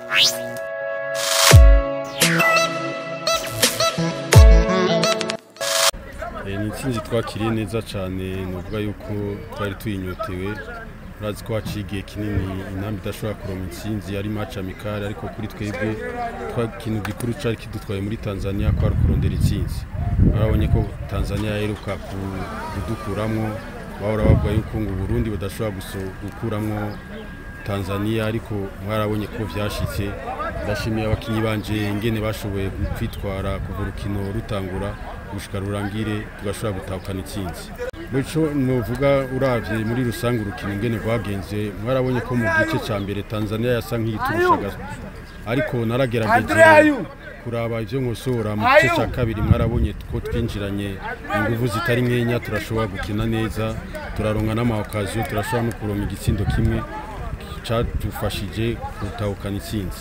Ni intsinzi twakiriye neza cyane nuvuga yuko twari tuyinyotewe urazi ko haciye igihe kinini intambwe idashobora kuronka intsinzi ari match amicale ariko kuri twebwe ikintu gikuru cari kidutwaye muri Tanzania ko ari kurondera intsinzi barabonye ko Tanzania yaheruka kudukuramwo bahora bavuga yuko ngo Burundi budashobora gukuramwo Tanzania ariko mwarabonye ko vyashitse ndashimiye abakinyi banje ingene bashoboye kwitwara kuva urukino rutangura gushika rurangire tugashobora gutahukana intsinzi muco novuga uravye muri rusange urukino ingene rwagenze mwarabonye ko mu gice ca mbere Tanzania yasa nk'iyiturushaga ariko naragerageje kuraba ivyo nkosora mu gice ca kabiri mwarabonye ko twinjiranye inguvu zitari nkenya turashobora gukina neza turaronka n'amakaziyo turashobora no kuronka igitsindo kimwe cadufashije gutahukana intsinzi.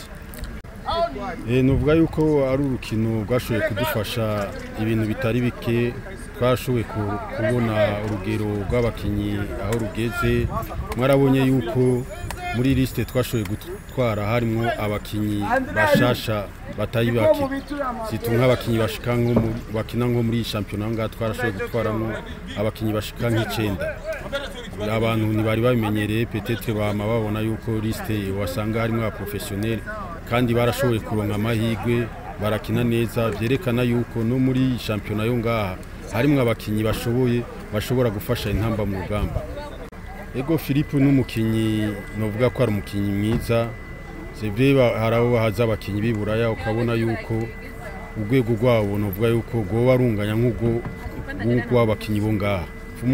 Nuvuga yuko ari urukino rwashoboye kudufasha ibintu bitari bike twashoboye kubona urugero rw'abakinyi aho rugeze mwarabonye yuko muri liste twashoboye gutwara harimo abakinyi bashasha batari bake situnka abakinyi bashika bakina nko muri championnat nga twarashoboye gutwaramo abakinyi bashika nk'icenda abantu ntibari babimenyereye peut-être bama babona yuko liste wasanga harimo aba professionnel kandi barashoboye kuronka amahigwe barakina neza byerekana yuko no muri championnat yo ngaha harimo abakinyi bashobora gufasha intamba mu rugamba. Ego Philippe n'umukinyi novuga ko ari umukinyi mwiza sevye haraho haza abakinyi biburaya ukabona yuko urwego rwabo novuga yuko go barunganya nk'uko abakinyi bo ngaha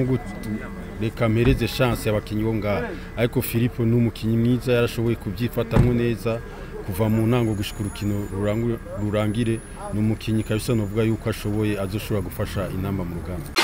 reka mpereze chance abakinyi bo ngaha ariko Philippe n'umukinyi mwiza yarashoboye kubyifatamwo neza kuva mu ntango gushika urukino rurangire n'umukinyi kabisa novuga yuko ashoboye azoshobora gufasha intamba mu rugamba.